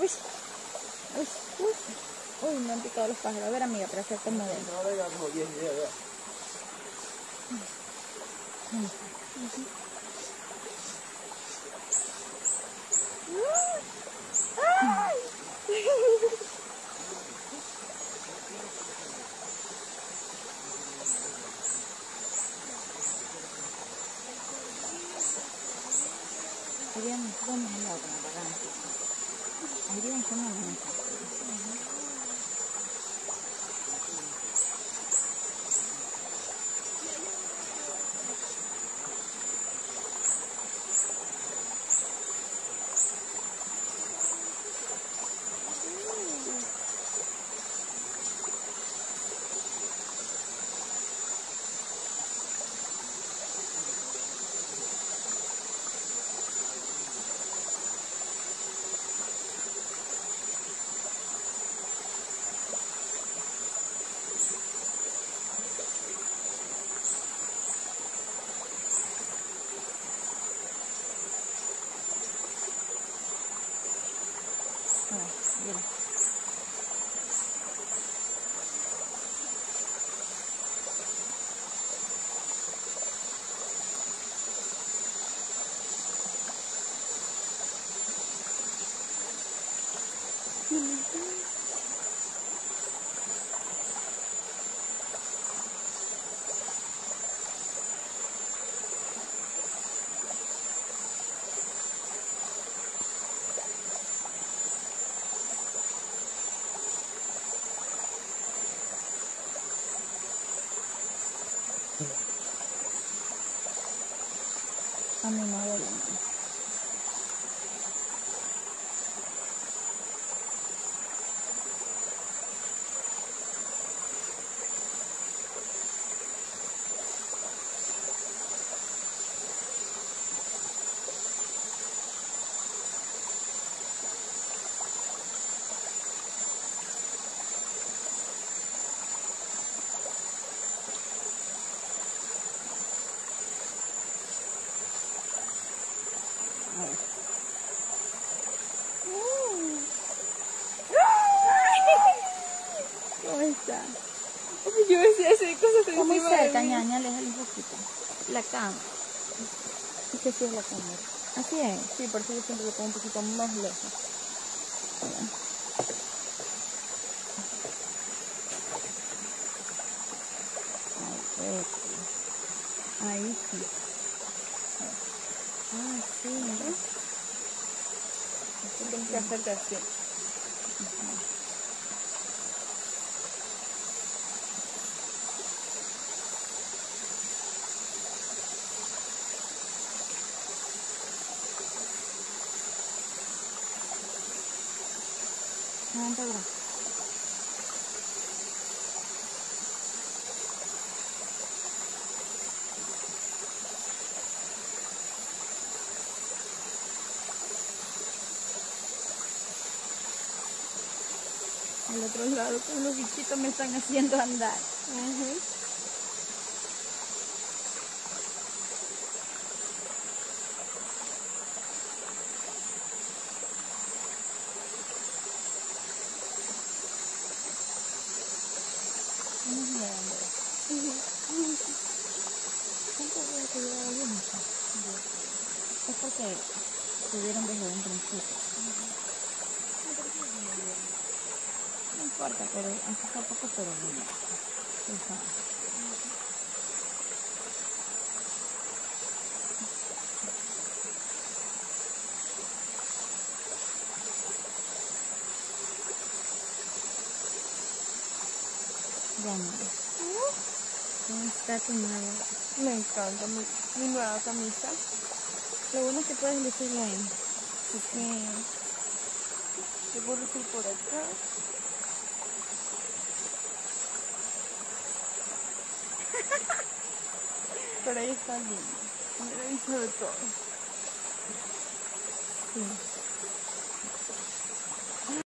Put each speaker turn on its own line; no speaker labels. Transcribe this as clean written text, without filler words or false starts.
Uy, uy, uy. Uy, me han picado los pájaros. A ver, amiga, para hacerte modelo.
¡Ay!
Serían buenos helados con la garganta. Serían con una garganta. Bien. A mi modelo. A ver. ¿Cómo está?
Yo decía ese cosas
Está muy
encima de
cerca,
mí.
ñaña, aléjale un poquito. La cama. Es que así es la cámara. Así es.
Sí, por eso yo siempre lo pongo un poquito más lejos.
Ahí sí. Ah, sí, ¿no?
Tienes que hacerte así.
Levanta el brazo. Al otro lado, todos los bichitos me están haciendo andar. Vamos mirando. ¿Cuánto voy a llevar a bien? Es porque tuvieron desde un principio. No importa, pero aunque sea poco, pero bueno. Ya no. ¿Cómo está tu nueva?
Me encanta mi nueva camisa.
Lo bueno es que puedes lucirla ahí.
Sí. Yo puedo decir por acá. Pero ahí está lindo. Me lo hizo de todo.
Sí.